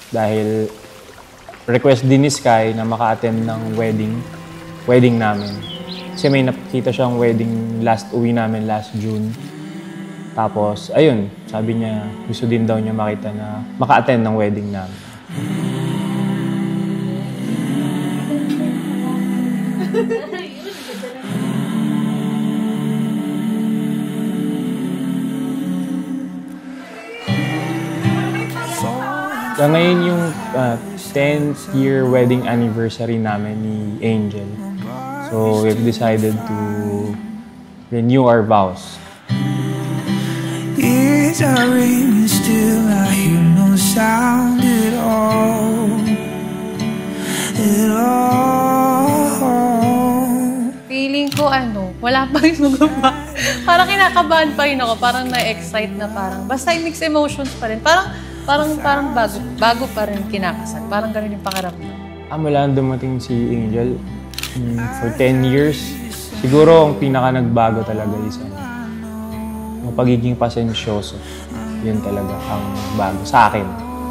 dahil request din ni Sky na maka-attend ng wedding namin. Kasi may nakita siyang wedding uwi namin last June. Tapos, ayun, sabi niya, gusto din daw niya makita na maka-attend ng wedding namin. Ngayon yung 10th year wedding anniversary namin ni Angel. So, we've decided to renew our vows. It's a ring still, I hear no sound at all. Feeling ko wala pa rin nagaba. Parang kinakabahan pa rin ako, parang na-excite na basta mixed emotions pa rin. Parang bago pa rin kinakasal. Parang ganun yung pakiramdam. Mula nang dumating si Angel, for 10 years, siguro ang pinaka nagbago talaga is yung pagiging pasensyoso. Yun talaga ang bago sa akin.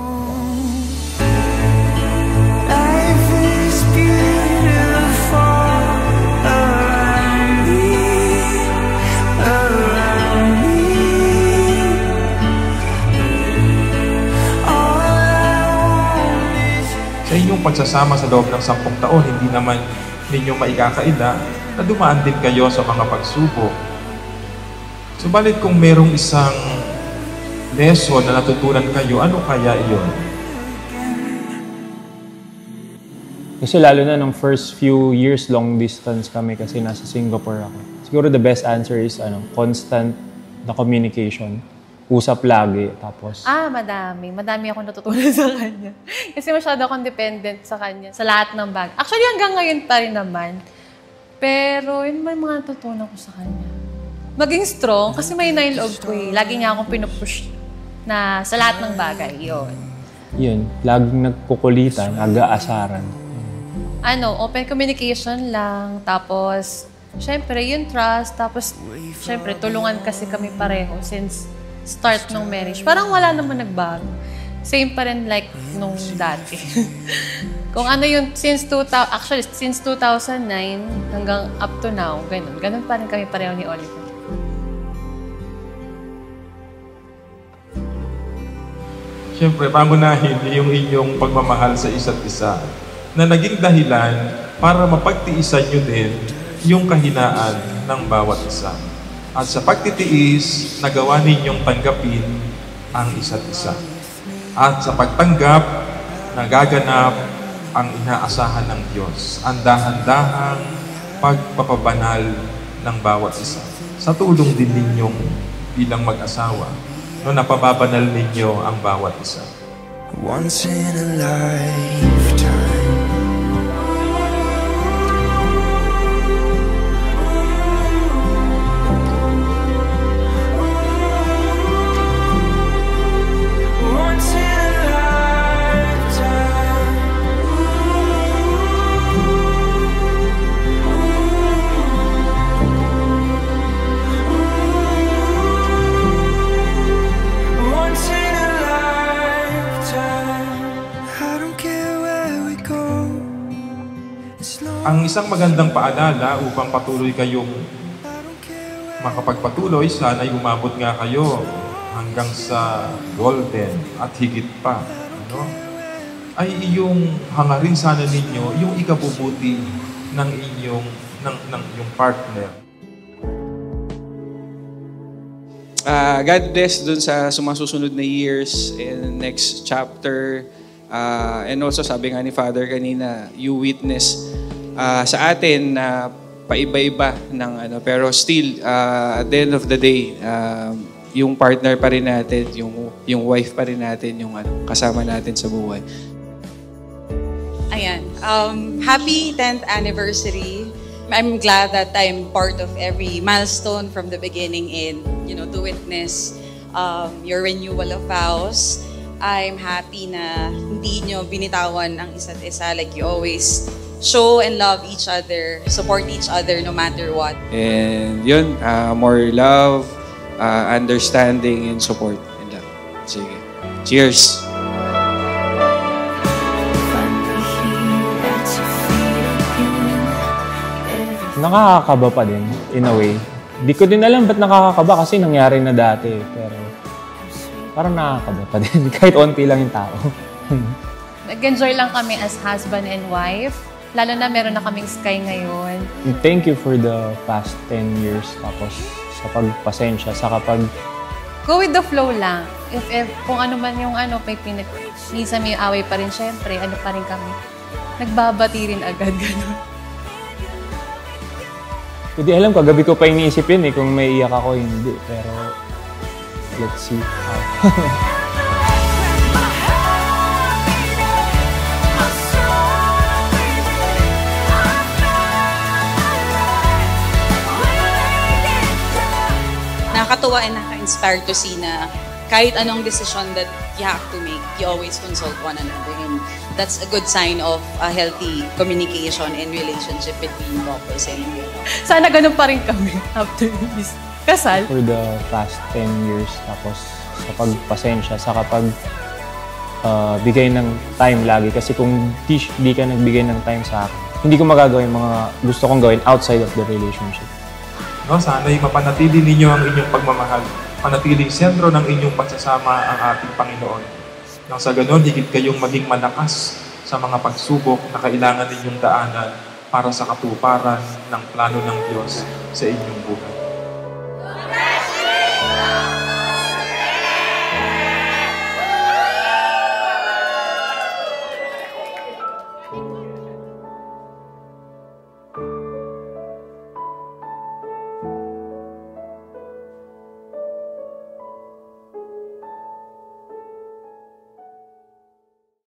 Sa inyong pagsasama sa loob ng 10 taon, hindi naman ninyo maikakaila na dumaan din kayo sa mga pagsubok. Subalit kung merong isang lesson na natutunan kayo, ano kaya iyon? Kasi lalo na nung first few years, long distance kami kasi nasa Singapore ako. Siguro the best answer is constant na communication. Usap lagi, tapos... Madami akong natutunan sa kanya. Kasi masyado akong dependent sa kanya, sa lahat ng bagay. Actually, hanggang ngayon pa rin naman. Pero, yun ba yung mga natutunan ko sa kanya? Maging strong, kasi may nine-love ko eh. Lagi niya akong pinupush na sa lahat ng bagay, yun. Yun, laging nagkukulitan, nag-aasaran. Open communication lang, tapos, syempre, yung trust, tapos, syempre, tulungan kasi kami pareho since start ng marriage. Parang wala naman nagbago. Same pa rin like nung dati. Kung since 2009 hanggang up to now, ganun pa rin kami pareho ni Oliver. Siyempre, pangunahin yung inyong pagmamahal sa isa't isa na naging dahilan para mapagtiisan nyo din yung kahinaan ng bawat isa. At sa pagtitiis, nagawa ninyong tanggapin ang isa't isa. At sa pagtanggap, nagaganap ang inaasahan ng Diyos, ang dahan-dahang pagpapabanal ng bawat isa. Sa tulong din ninyong bilang mag-asawa, napababanal ninyo ang bawat isa. Once in a lifetime. Ang isang magandang paalala upang patuloy kayong makapagpatuloy, sana'y umabot nga kayo hanggang sa golden at higit pa. Ay iyong hangarin sana ninyo yung ikabubuti ng inyong partner. God bless dun sa sumasusunod na years and next chapter. And also sabi nga ni Father kanina, you witness sa atin na paiba-iba ng pero still at the end of the day yung partner pa rin natin, yung wife pa rin natin, yung kasama natin sa buhay. Ayan. Happy 10th anniversary. I'm glad that I'm part of every milestone from the beginning and to witness your renewal of vows. I'm happy na hindi nyo binitawan ang isa't isa, like you always show and love each other, support each other no matter what. And yun, more love, understanding, and support. And love. Sige. Cheers! nakakakaba pa din, in a way. Di ko din alam ba't nakakakaba kasi nangyari na dati. Pero parang nakakakaba pa din, kahit onti lang yung tao. Nag-enjoy lang kami as husband and wife. Lalo na meron na kaming Sky ngayon. Thank you for the past 10 years. Tapos sa pagpasensya, sa kapag... Go with the flow lang. If kung ano man yung minsan may away pa rin, syempre, ano pa rin kami. Nagbabati rin agad, gano'n. Hindi alam, kagabi ko pa iniisip yun kung may iyak ako, hindi. Pero, let's see how. Nakakatuwa and naka-inspire to see na kahit anong decision that you have to make, you always consult one another. And that's a good sign of a healthy communication and relationship between couples and Sana ganun pa rin kami after this kasal. For the past 10 years, tapos sa pagpasensya, sa kapag bigay ng time lagi. Kasi kung di ka nagbigay ng time sa akin, hindi ko magagawa yung mga gusto kong gawin outside of the relationship. No, sana'y mapanatili ninyo ang inyong pagmamahal. Panatiling sentro ng inyong pagsasama ang ating Panginoon. Nang sa ganon, higit kayong maging malakas sa mga pagsubok na kailangan ninyong daanan para sa katuparan ng plano ng Diyos sa inyong buhay.